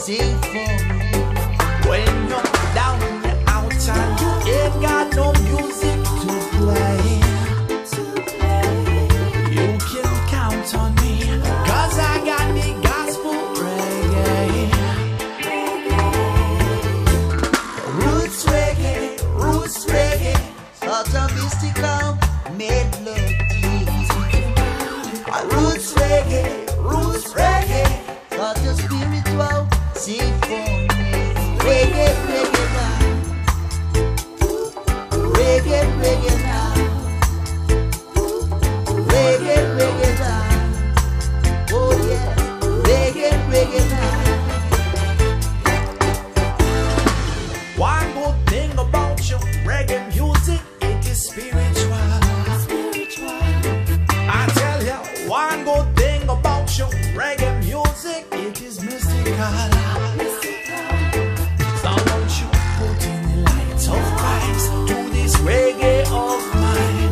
sing for me. When you're down in the out and you ain't got no music to play, you can count on me, 'cause I got the gospel reggae. Roots reggae, sort of mystical melodies. Roots reggae, sort of spiritual symphony. Reggae now, reggae now, reggae now. Oh yeah, reggae now. One good thing about your reggae music, it is spiritual. I tell you, one good thing about your reggae music, it is mystical. So won't you put in the light of Christ to this reggae of mine?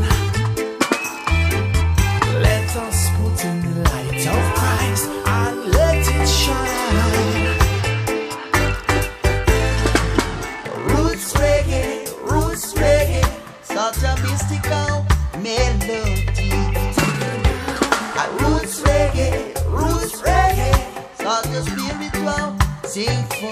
Let us put in the light of Christ and let it shine. Roots reggae, such a mystical melody. Roots reggae, such a spiritual symphony.